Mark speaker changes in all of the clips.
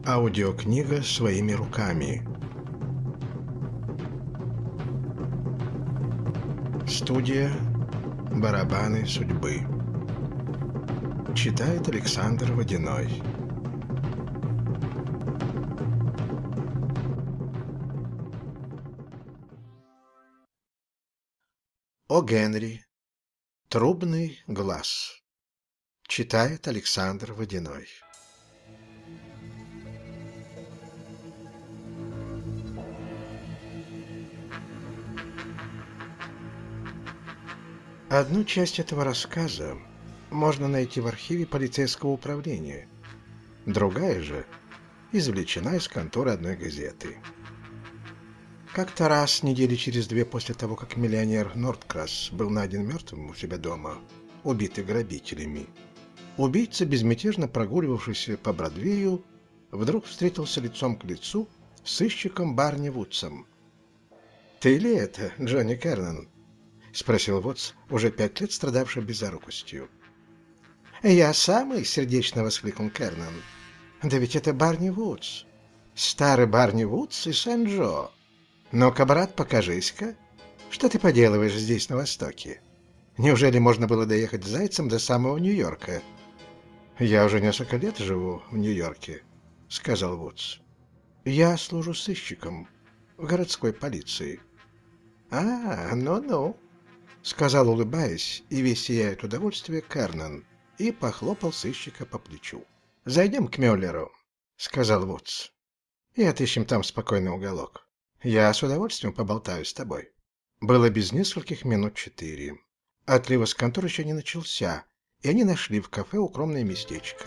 Speaker 1: Аудиокнига «Своими руками». Студия «Барабаны судьбы». Читает Александр Водяной. О Генри. Трубный глаз. Читает Александр Водяной. Одну часть этого рассказа можно найти в архиве полицейского управления. Другая же извлечена из конторы одной газеты. Как-то раз, недели через две после того, как миллионер Нордкрасс был найден мертвым у себя дома, убитый грабителями, убийца, безмятежно прогуливавшийся по Бродвею, вдруг встретился лицом к лицу с сыщиком Барни Вудсом. «Ты ли это, Джонни Кернан?» — спросил Вудс, уже 5 лет страдавший безорукостью. «Я самый», — сердечно воскликнул Кернан. «Да ведь это Барни Вудс, старый Барни Вудс из Сен-Джо. Ну-ка, брат, покажись-ка, что ты поделываешь здесь, на Востоке? Неужели можно было доехать зайцем до самого Нью-Йорка?» «Я уже несколько лет живу в Нью-Йорке», — сказал Вудс. «Я служу сыщиком в городской полиции». «А, ну-ну», — сказал, улыбаясь и весь сияя от удовольствия, Кернан, и похлопал сыщика по плечу. «Зайдем к Мюллеру», — сказал Вудс, — «и отыщем там спокойный уголок. Я с удовольствием поболтаю с тобой». Было без нескольких минут 4. Отлив из конторы еще не начался, и они нашли в кафе укромное местечко.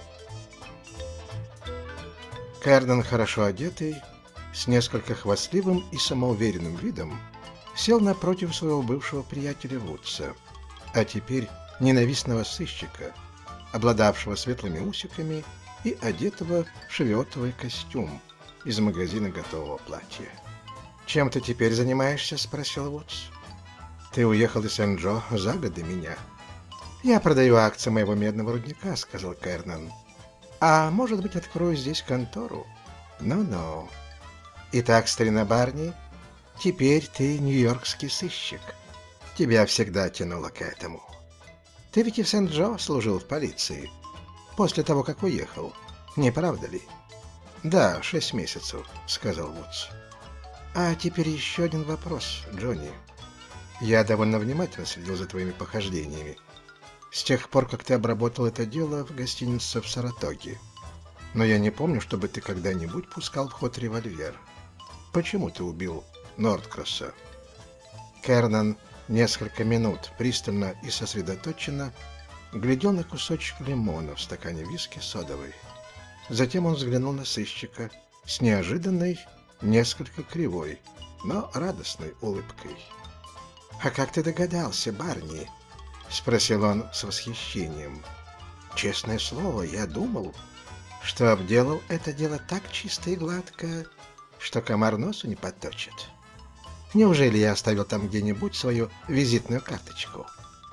Speaker 1: Кернан, хорошо одетый, с несколько хвастливым и самоуверенным видом, сел напротив своего бывшего приятеля Вудса, а теперь ненавистного сыщика, обладавшего светлыми усиками и одетого в шевиотовый костюм из магазина готового платья. «Чем ты теперь занимаешься?» — спросил Вудс. «Ты уехал из Сен-Джо за год до меня». «Я продаю акции моего медного рудника», — сказал Кернан. «А может быть, открою здесь контору?» «Ну-ну. Итак, старина Барни, теперь ты нью-йоркский сыщик. Тебя всегда тянуло к этому. Ты ведь и в Сен-Джо служил в полиции, после того, как уехал, не правда ли?» «Да, 6 месяцев», — сказал Вудс. «А теперь еще один вопрос, Джонни. Я довольно внимательно следил за твоими похождениями с тех пор, как ты обработал это дело в гостинице в Саратоге. Но я не помню, чтобы ты когда-нибудь пускал в ход револьвер. Почему ты убил Нордкрасса?» Кернан несколько минут пристально и сосредоточенно глядел на кусочек лимона в стакане виски содовой. Затем он взглянул на сыщика с неожиданной, несколько кривой, но радостной улыбкой. «А как ты догадался, Барни?» — спросил он с восхищением. «Честное слово, я думал, что обделал это дело так чисто и гладко, что комар носу не подточит. Неужели я оставил там где-нибудь свою визитную карточку?»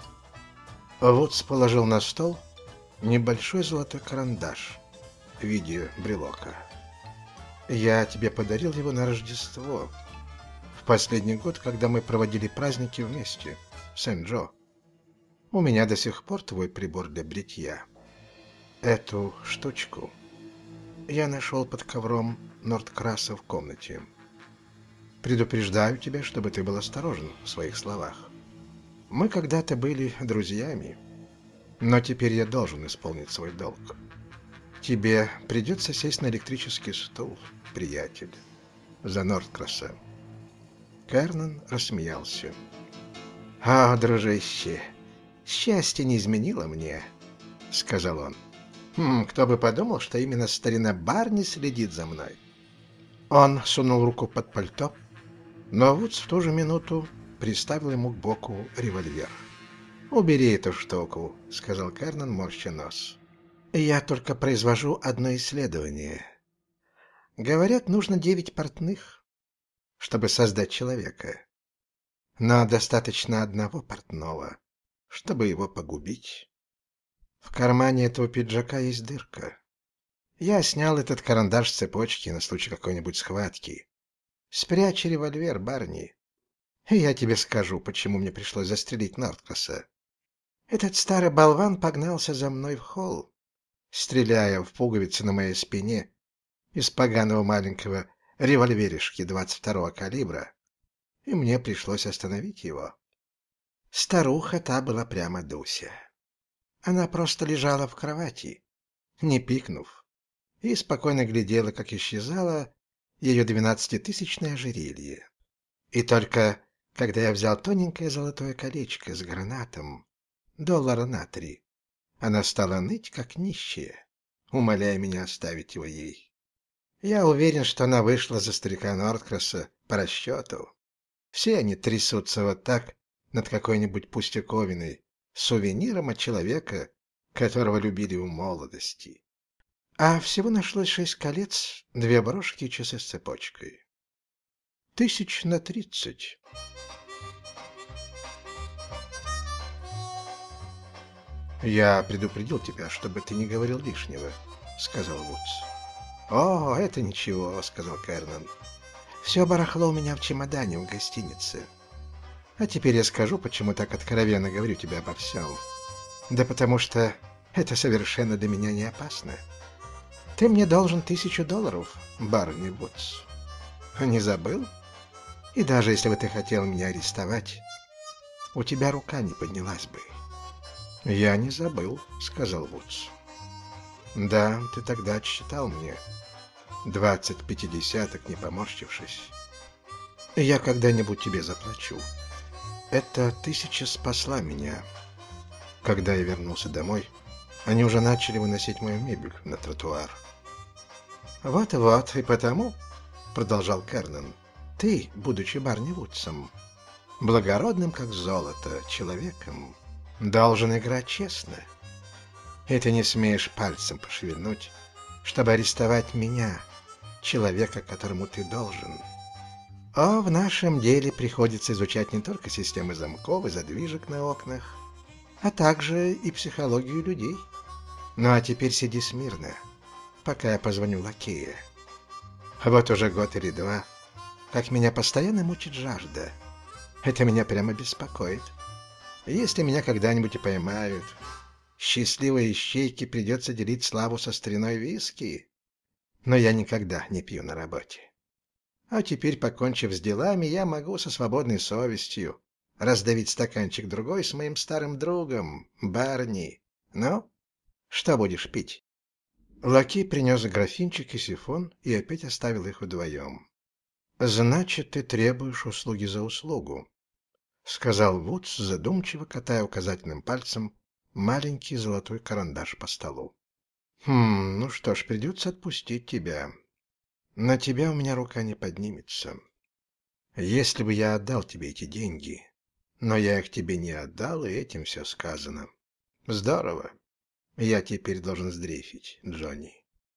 Speaker 1: Вудс положил на стол небольшой золотой карандаш в виде брелока. «Я тебе подарил его на Рождество, в последний год, когда мы проводили праздники вместе в Сен-Джо. У меня до сих пор твой прибор для бритья. Эту штучку я нашел под ковром Нордкрасса в комнате. Предупреждаю тебя, чтобы ты был осторожен в своих словах. Мы когда-то были друзьями, но теперь я должен исполнить свой долг. Тебе придется сесть на электрический стул, приятель, за Нордкрасса». Кернан рассмеялся. «А, дружище, счастье не изменило мне», — сказал он. «Кто бы подумал, что именно старина Барни следит за мной». Он сунул руку под пальто, но Вудс в ту же минуту приставил ему к боку револьвер. «Убери эту штуку», — сказал Кернан, морща нос. «Я только произвожу одно исследование. Говорят, нужно 9 портных, чтобы создать человека. Но достаточно одного портного, чтобы его погубить. В кармане этого пиджака есть дырка. Я снял этот карандаш с цепочки на случай какой-нибудь схватки. Спрячь револьвер, Барни. И я тебе скажу, почему мне пришлось застрелить Нордкраса. Этот старый болван погнался за мной в холл, стреляя в пуговицы на моей спине из поганого маленького револьверишки 22-го калибра, и мне пришлось остановить его. Старуха та была прямо Дуся. Она просто лежала в кровати, не пикнув, и спокойно глядела, как исчезало ее 12-тысячное ожерелье. И только когда я взял тоненькое золотое колечко с гранатом, $3, она стала ныть, как нищая, умоляя меня оставить его ей. Я уверен, что она вышла за старика Нордкраса по расчету. Все они трясутся вот так над какой-нибудь пустяковиной, сувениром от человека, которого любили в молодости. А всего нашлось 6 колец, 2 брошки и часы с цепочкой. 30 на 30. «Я предупредил тебя, чтобы ты не говорил лишнего», — сказал Вудс. «О, это ничего», — сказал Кернан. «Все барахло у меня в чемодане в гостинице. А теперь я скажу, почему так откровенно говорю тебе обо всем. Да потому что это совершенно для меня не опасно. Ты мне должен $1000, Барни Вудс. Не забыл? И даже если бы ты хотел меня арестовать, у тебя рука не поднялась бы». «Я не забыл», — сказал Вудс. «Да, ты тогда отсчитал мне 20 пятидесяток, не поморщившись. Я когда-нибудь тебе заплачу. Эта 1000 спасла меня. Когда я вернулся домой, они уже начали выносить мою мебель на тротуар». «Вот-вот, и потому, — продолжал Кернан, — ты, будучи Барни Вудсом, благородным как золото человеком, должен играть честно. И ты не смеешь пальцем пошевельнуть, чтобы арестовать меня, человека, которому ты должен. А в нашем деле приходится изучать не только системы замков и задвижек на окнах, а также и психологию людей. Ну а теперь сиди смирно, пока я позвоню лакея. Вот уже год или два, как меня постоянно мучит жажда. Это меня прямо беспокоит. Если меня когда-нибудь и поймают, счастливой ищейке придется делить славу со стариной виски. Но я никогда не пью на работе. А теперь, покончив с делами, я могу со свободной совестью раздавить стаканчик другой с моим старым другом, Барни. Ну, что будешь пить?» Лакей принес графинчик и сифон и опять оставил их вдвоем. «Значит, ты требуешь услуги за услугу», — сказал Вудс, задумчиво катая указательным пальцем маленький золотой карандаш по столу. «Ну что ж, придется отпустить тебя. На тебя у меня рука не поднимется. Если бы я отдал тебе эти деньги, но я их тебе не отдал, и этим все сказано. Здорово. Я теперь должен сдрейфить, Джонни».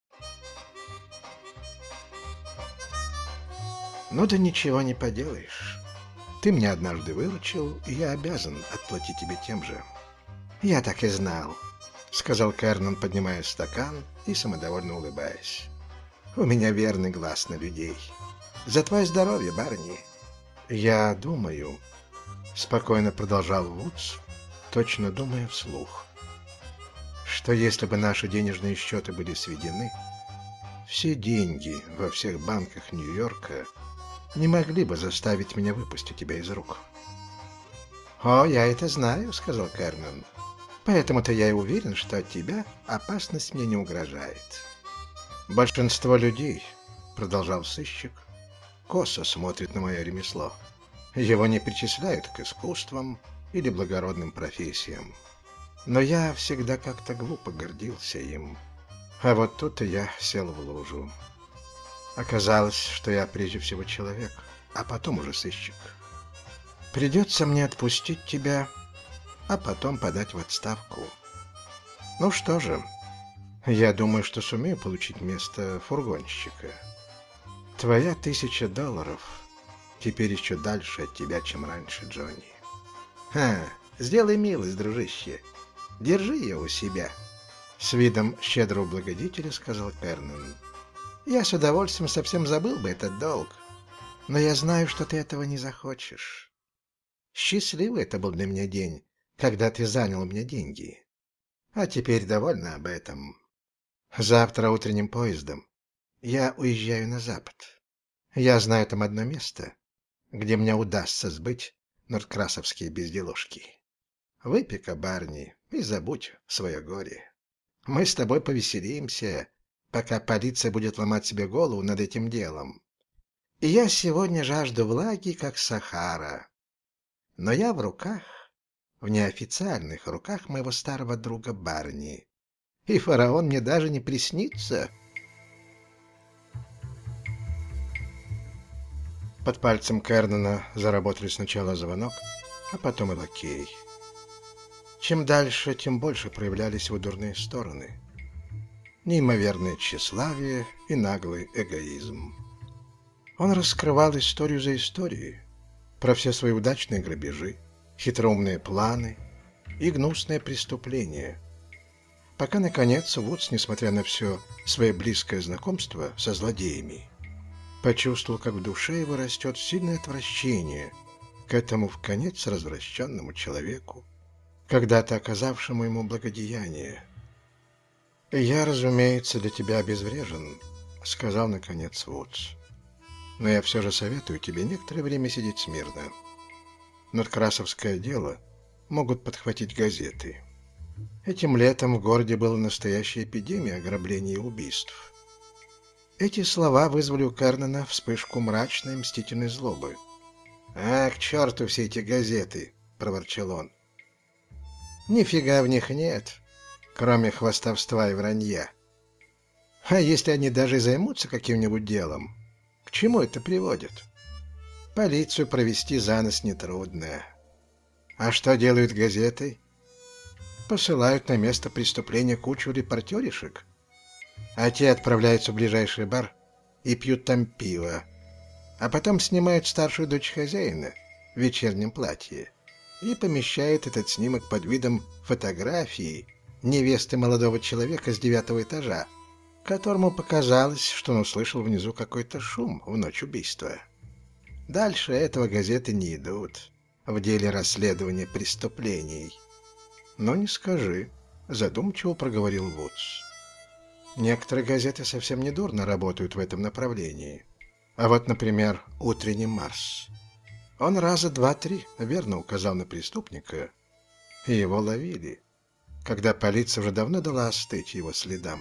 Speaker 1: «Ну да ничего не поделаешь. Ты меня однажды выручил, и я обязан отплатить тебе тем же». «Я так и знал», — сказал Кернан, поднимая стакан и самодовольно улыбаясь. «У меня верный глаз на людей. За твое здоровье, Барни». «Я думаю», — спокойно продолжал Вудс, точно думая вслух, «что если бы наши денежные счеты были сведены, все деньги во всех банках Нью-Йорка не могли бы заставить меня выпустить тебя из рук». «О, я это знаю», — сказал Кернан. «Поэтому-то я и уверен, что от тебя опасность мне не угрожает». «Большинство людей, — продолжал сыщик, — косо смотрит на мое ремесло. Его не причисляют к искусствам или благородным профессиям. Но я всегда как-то глупо гордился им. А вот тут и я сел в лужу. Оказалось, что я прежде всего человек, а потом уже сыщик. Придется мне отпустить тебя, а потом подать в отставку. Ну что же, я думаю, что сумею получить место фургонщика. Твоя $1000 теперь еще дальше от тебя, чем раньше, Джонни. Сделай милость, дружище. Держи ее у себя. С видом щедрого благодетеля сказал Кернан. Я с удовольствием совсем забыл бы этот долг, но я знаю, что ты этого не захочешь. Счастливый это был для меня день, когда ты занял у меня деньги. А теперь довольна об этом. Завтра утренним поездом я уезжаю на запад. Я знаю там одно место, где мне удастся сбыть нордкрасовские безделушки. Выпей-ка, Барни, и забудь свое горе. Мы с тобой повеселимся, пока полиция будет ломать себе голову над этим делом. И я сегодня жажду влаги, как Сахара. Но я в неофициальных руках моего старого друга Барни. И фараон мне даже не приснится. Под пальцем Кернана заработали сначала звонок, а потом и лакей. Чем дальше, тем больше проявлялись его дурные стороны. Неимоверное тщеславие и наглый эгоизм. Он раскрывал историю за историей, про все свои удачные грабежи, хитроумные планы и гнусные преступления, пока, наконец, Вудс, несмотря на все свое близкое знакомство со злодеями, почувствовал, как в душе его растет сильное отвращение к этому вконец развращенному человеку, когда-то оказавшему ему благодеяние. «Я, разумеется, для тебя обезврежен», — сказал, наконец, Вудс. «Но я все же советую тебе некоторое время сидеть смирно. Нордкрасовское дело могут подхватить газеты. Этим летом в городе была настоящая эпидемия ограблений и убийств». Эти слова вызвали у Кернана вспышку мрачной мстительной злобы. «А, к черту все эти газеты!» — проворчал он. «Нифига в них нет, кроме хвастовства и вранья. А если они даже и займутся каким-нибудь делом, к чему это приводит? Полицию провести за нос нетрудно. А что делают газеты? Посылают на место преступления кучу репортеришек, а те отправляются в ближайший бар и пьют там пиво, а потом снимают старшую дочь хозяина в вечернем платье и помещают этот снимок под видом фотографии невесты молодого человека с 9-го этажа, которому показалось, что он услышал внизу какой-то шум в ночь убийства. Дальше этого газеты не идут в деле расследования преступлений. «Но не скажи», — задумчиво проговорил Вудс. «Некоторые газеты совсем недурно работают в этом направлении. А вот, например, «Утренний Марс». Он раза 2-3 верно указал на преступника, и его ловили, когда полиция уже давно дала остыть его следам.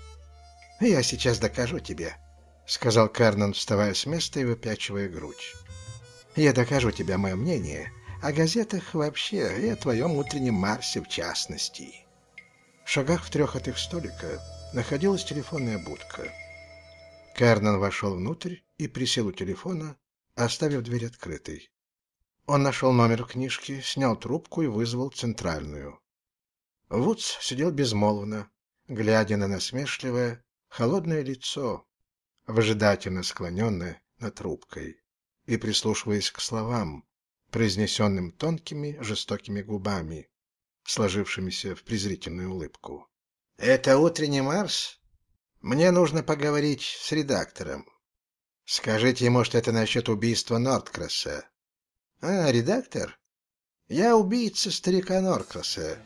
Speaker 1: «Я сейчас докажу тебе», — сказал Кернан, вставая с места и выпячивая грудь. «Я докажу тебе мое мнение о газетах вообще и о твоем «Утреннем Марсе» в частности». В шагах в 3 от их столика находилась телефонная будка. Кернан вошел внутрь и присел у телефона, оставив дверь открытой. Он нашел номер книжки, снял трубку и вызвал центральную. Вудс сидел безмолвно, глядя на насмешливое, холодное лицо, выжидательно склоненное над трубкой, и прислушиваясь к словам, произнесенным тонкими жестокими губами, сложившимися в презрительную улыбку. «Это «Утренний Марс»? Мне нужно поговорить с редактором. Скажите ему, что это насчет убийства Нордкраса». «А, редактор? Я убийца старика Нордкраса».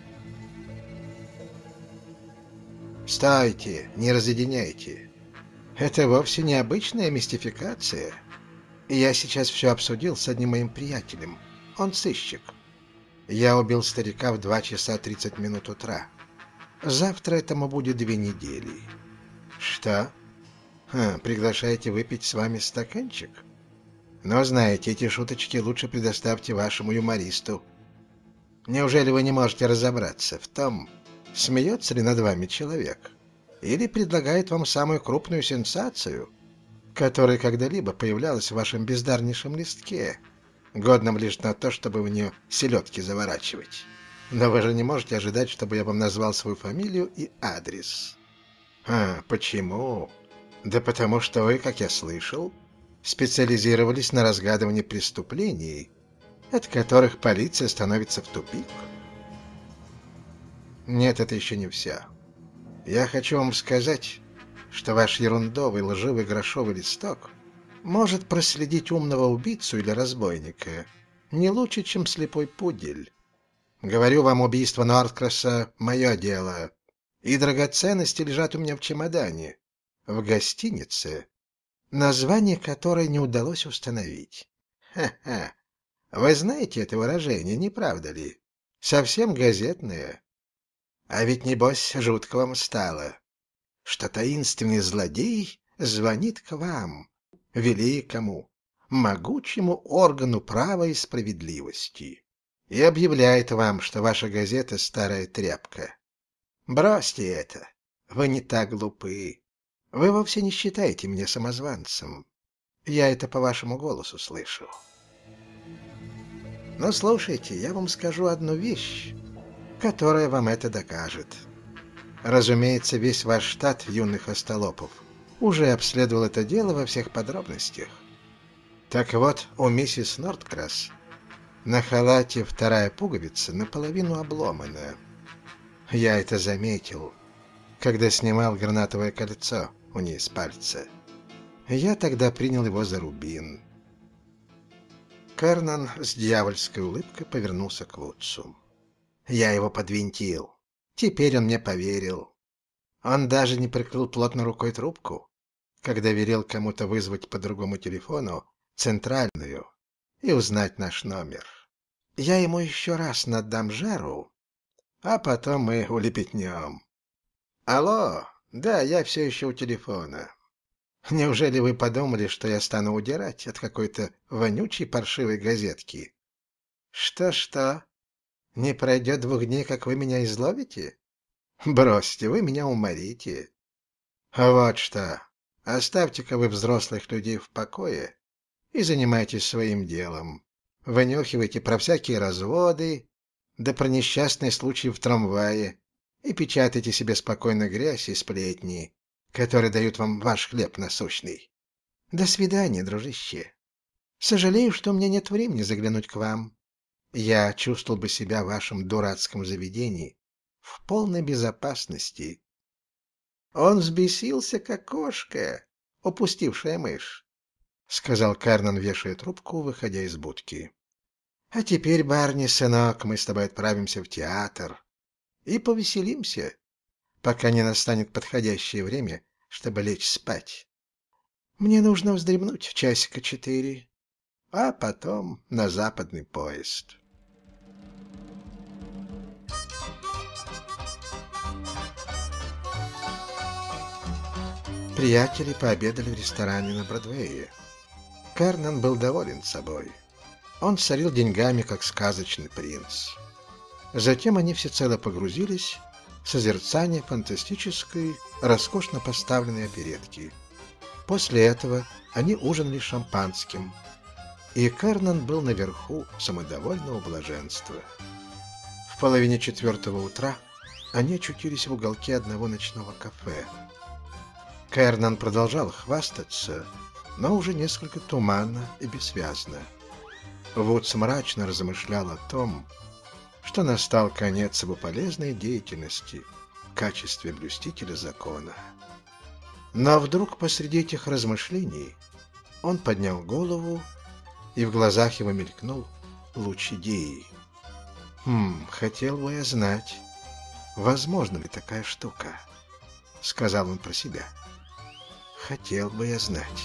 Speaker 1: «Стойте, не разъединяйте. Это вовсе не обычная мистификация. Я сейчас все обсудил с одним моим приятелем. Он сыщик. Я убил старика в 2 часа 30 минут утра. Завтра этому будет 2 недели. Что? Приглашаете выпить с вами стаканчик? Но знаете, эти шуточки лучше предоставьте вашему юмористу. Неужели вы не можете разобраться в том, смеется ли над вами человек, или предлагает вам самую крупную сенсацию, которая когда-либо появлялась в вашем бездарнейшем листке, годном лишь на то, чтобы в нее селедки заворачивать? Но вы же не можете ожидать, чтобы я вам назвал свою фамилию и адрес. Почему? Да потому что вы, как я слышал, специализировались на разгадывании преступлений, от которых полиция становится в тупик. Нет, это еще не все. Я хочу вам сказать, что ваш ерундовый лживый грошовый листок может проследить умного убийцу или разбойника не лучше, чем слепой пудель. Говорю вам, убийство Нордкраса — мое дело, и драгоценности лежат у меня в чемодане, в гостинице, название которой не удалось установить. Ха-ха! Вы знаете это выражение, не правда ли? Совсем газетное. А ведь, небось, жутко вам стало, что таинственный злодей звонит к вам, великому, могучему органу права и справедливости, и объявляет вам, что ваша газета — старая тряпка. Бросьте это, вы не так глупы. Вы вовсе не считаете меня самозванцем. Я это по вашему голосу слышу. Но слушайте, я вам скажу одну вещь, которая вам это докажет. Разумеется, весь ваш штат юных остолопов уже обследовал это дело во всех подробностях. Так вот, у миссис Нордкрас на халате вторая пуговица наполовину обломана. Я это заметил, когда снимал гранатовое кольцо у ней с пальца. Я тогда принял его за рубин. Кернан с дьявольской улыбкой повернулся к Вудсу. Я его подвинтил. Теперь он мне поверил. Он даже не прикрыл плотно рукой трубку, когда велел кому-то вызвать по другому телефону центральную и узнать наш номер. Я ему еще раз надам жару, а потом мы улепетнем. Алло, да, я все еще у телефона. Неужели вы подумали, что я стану удирать от какой-то вонючей паршивой газетки? Что-что? Не пройдет 2 дней, как вы меня изловите? Бросьте, вы меня уморите. Вот что, оставьте-ка вы взрослых людей в покое и занимайтесь своим делом. Вынюхивайте про всякие разводы, да про несчастные случаи в трамвае, и печатайте себе спокойно грязь и сплетни, которые дают вам ваш хлеб насущный. До свидания, дружище. Сожалею, что у меня нет времени заглянуть к вам. Я чувствовал бы себя в вашем дурацком заведении в полной безопасности. Он взбесился, как кошка, упустившая мышь, — сказал Кернан, вешая трубку, выходя из будки. — А теперь, Барни, сынок, мы с тобой отправимся в театр и повеселимся, пока не настанет подходящее время, чтобы лечь спать. Мне нужно вздремнуть часика 4, а потом на западный поезд. Приятели пообедали в ресторане на Бродвее. Кернан был доволен собой. Он царил деньгами, как сказочный принц. Затем они всецело погрузились в созерцание фантастической, роскошно поставленной оперетки. После этого они ужинали шампанским, и Кернан был наверху самодовольного блаженства. В половине 4 утра они очутились в уголке одного ночного кафе. Кернан продолжал хвастаться, но уже несколько туманно и бессвязно. Вудс мрачно размышлял о том, что настал конец его полезной деятельности в качестве блюстителя закона. Но вдруг посреди этих размышлений он поднял голову, и в глазах его мелькнул луч идеи. «Хотел бы я знать, возможна ли такая штука?» — сказал он про себя. «Хотел бы я знать».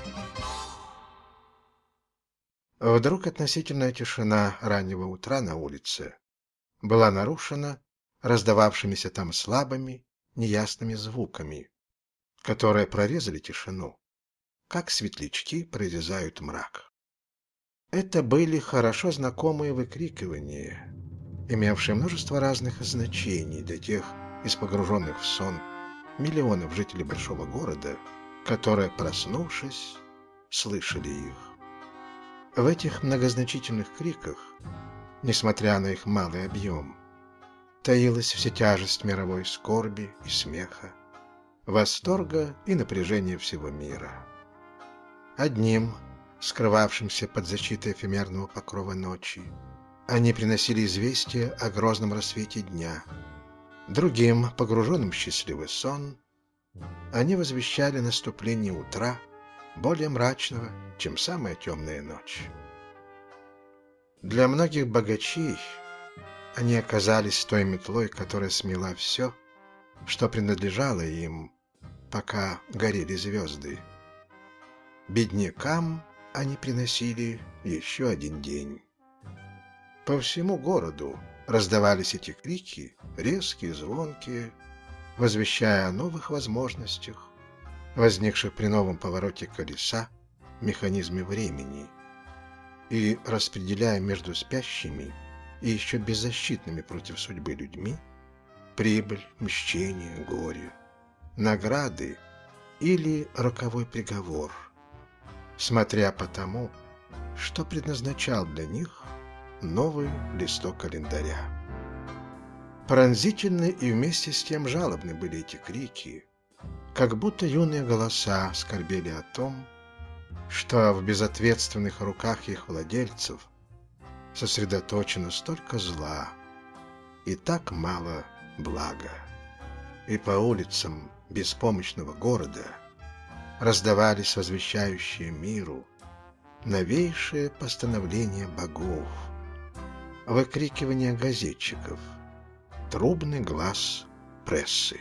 Speaker 1: Вдруг относительная тишина раннего утра на улице была нарушена раздававшимися там слабыми, неясными звуками, которые прорезали тишину, как светлячки прорезают мрак. Это были хорошо знакомые выкрикивания, имевшие множество разных значений для тех из погруженных в сон миллионов жителей большого города, которые, проснувшись, слышали их. В этих многозначительных криках, несмотря на их малый объем, таилась вся тяжесть мировой скорби и смеха, восторга и напряжения всего мира. Одним, скрывавшимся под защитой эфемерного покрова ночи, они приносили известие о грозном рассвете дня, Другим, погруженным в счастливый сон, они возвещали наступление утра, более мрачного, чем самая темная ночь. Для многих богачей они оказались той метлой, которая смела все, что принадлежало им, пока горели звезды. Беднякам они приносили еще один день. По всему городу раздавались эти крики, резкие, звонкие, возвещая о новых возможностях, возникших при новом повороте колеса в механизме времени, и распределяя между спящими и еще беззащитными против судьбы людьми прибыль, мщение, горе, награды или роковой приговор, смотря по тому, что предназначал для них новый листок календаря. Пронзительны и вместе с тем жалобны были эти крики, как будто юные голоса скорбели о том, что в безответственных руках их владельцев сосредоточено столько зла и так мало блага. И по улицам беспомощного города раздавались возвещающие миру новейшие постановления богов, выкрикивания газетчиков, трубный глас прессы.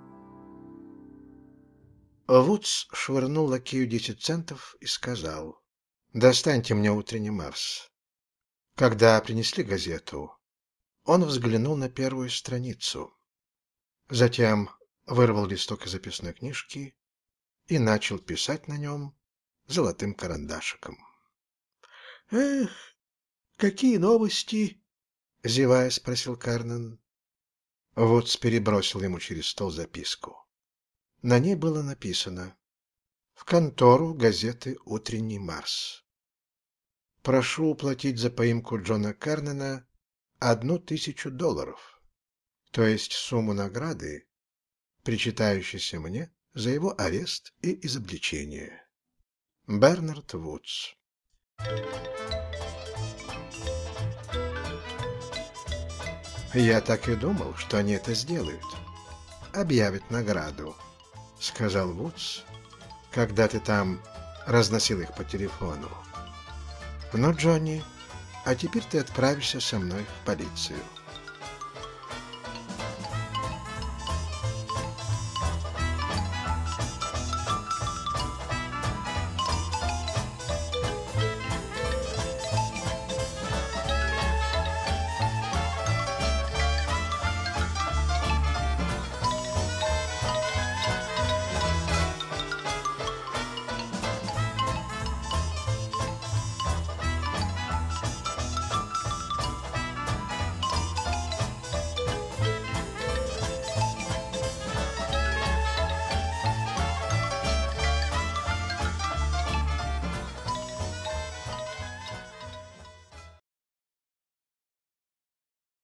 Speaker 1: Вудс швырнул лакею 10 центов и сказал: «Достаньте мне утренний Марс». Когда принесли газету, он взглянул на первую страницу, затем вырвал листок из записной книжки и начал писать на нем золотым карандашиком. «Эх, какие новости!» — зевая спросил Кернан. Вудс перебросил ему через стол записку. На ней было написано: «В контору газеты «Утренний Марс». Прошу уплатить за поимку Джона Кернана $1000, то есть сумму награды, причитающейся мне за его арест и изобличение. Бернард Вудс». «Я так и думал, что они это сделают. Объявят награду», — сказал Вудс, когда ты там разносил их по телефону. «Ну, Джонни, а теперь ты отправишься со мной в полицию».